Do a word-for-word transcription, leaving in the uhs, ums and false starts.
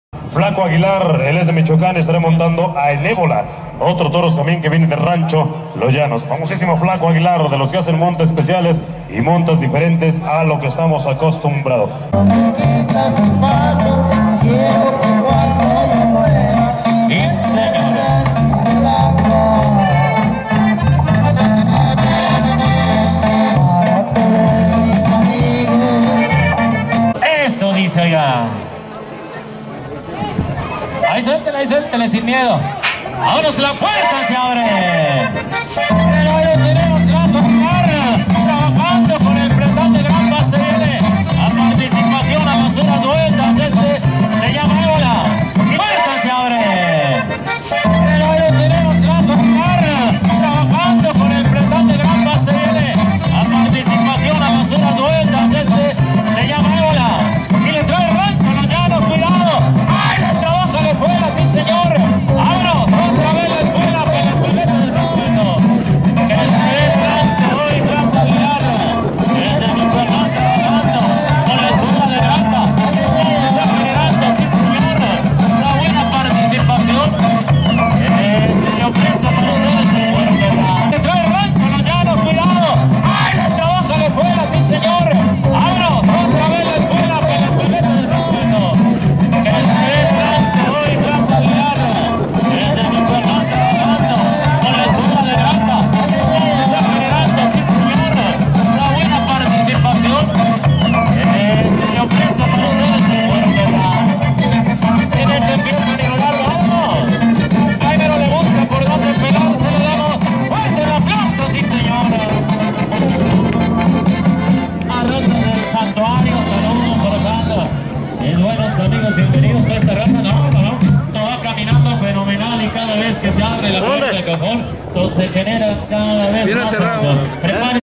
Flaco Aguilar, él es de Michoacán, estará montando a Enébola, otro toro también que viene del rancho Los Llanos. Famosísimo Flaco Aguilar, de los que hacen montas especiales y montas diferentes a lo que estamos acostumbrados. Esto dice, oiga. Ahí suéltele, ahí suéltele sin miedo. Ahora la puerta se abre. Pero ahí tenemos trato trabajando con el prendante Gran Paz. Se viene a participación a basuras duetas desde se llama Ébola. Puerta se abre. Pero ahí tenemos trato trabajando con el prendante Gran Paz. Se viene a participación a basuras duetas desde se llama Ébola. Y le trae rancho Los Llanos, cuidado. ¡Ay, le trabaja la escuela, sí señor! ¡Vámonos! ¡Otra vez la escuela para el pelete del rancho! ¡Que se ve delante hoy, Flaco Aguilar! Desde Michoacán trabajando con la escuela de Granja. Y está generando, sí señor, una buena participación. Eh, se le ofrece para ustedes porque le trae rancho Los Llanos, cuidado. ¡Ay, le trabaja la escuela, sí señor! ¡Vámonos! ¡Otra vez la escuela para el pelete del rancho! ¡Que se ve delante hoy, Flaco Aguilar! Desde Michoacán trabajando con la escuela de Granja. Y está generando, sí señor, una buena participación. Eh, se le ofrece para ustedes porque en este empieza a nivelar, vamos. Primero le busca por dónde pegar, se le damos fuerte el aplauso, sí señor. Arroyo del Santuario, saludos por acá. Eh, buenos amigos, bienvenidos a esta raza. No, no, no. Todo va caminando fenomenal y cada vez que se abre la puerta del cajón, todo se genera cada vez más emoción.